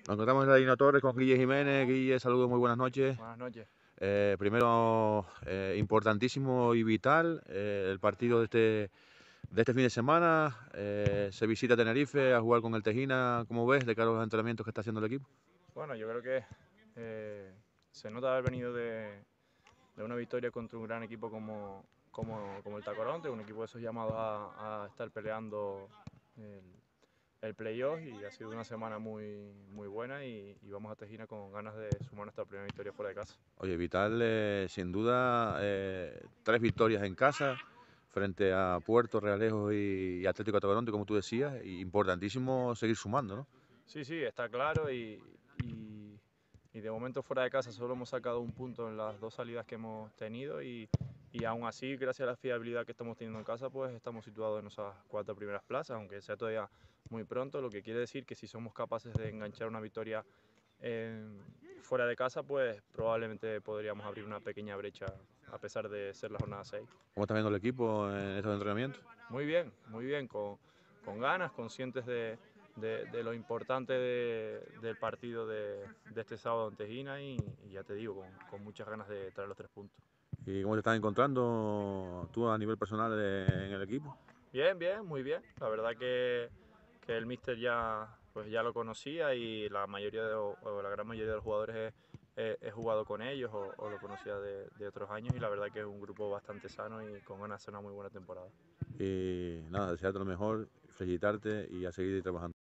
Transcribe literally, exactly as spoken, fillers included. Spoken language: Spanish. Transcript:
Nos encontramos en la Dino Torres con Guille Jiménez. Guille, saludos, muy buenas noches. Buenas noches. Eh, primero, eh, importantísimo y vital, eh, el partido de este, de este fin de semana. Eh, se visita Tenerife a jugar con el Tejina. ¿Cómo ves de cara a los entrenamientos que está haciendo el equipo? Bueno, yo creo que eh, se nota haber venido de, de una victoria contra un gran equipo como, como, como el Tacoronte, un equipo de esos llamados a, a estar peleando el, el playoff, y ha sido una semana muy, muy buena y, y vamos a Tejina con ganas de sumar nuestra primera victoria fuera de casa. Oye, vital, eh, sin duda, eh, tres victorias en casa frente a Puerto, Realejos y, y Atlético de Tacoronte, como tú decías, y importantísimo seguir sumando, ¿no? Sí, sí, está claro y, y, y de momento fuera de casa solo hemos sacado un punto en las dos salidas que hemos tenido y, y aún así, gracias a la fiabilidad que estamos teniendo en casa, pues estamos situados en esas cuatro primeras plazas, aunque sea todavía muy pronto, lo que quiere decir que si somos capaces de enganchar una victoria eh, fuera de casa, pues probablemente podríamos abrir una pequeña brecha a pesar de ser la jornada seis. ¿Cómo está viendo el equipo en estos entrenamientos? Muy bien, muy bien, con, con ganas, conscientes de, de, de lo importante de, del partido de, de, este sábado en Tejina y, y ya te digo, con, con, muchas ganas de traer los tres puntos. ¿Y cómo te estás encontrando tú a nivel personal de, en el equipo? Bien, bien, muy bien. La verdad que, que el míster ya, pues ya lo conocía y la mayoría de, o la gran mayoría de los jugadores he, he, he jugado con ellos o, o lo conocía de, de otros años, y la verdad que es un grupo bastante sano y con ganas de hacer una muy buena temporada. Y nada, desearte lo mejor, felicitarte y a seguir trabajando.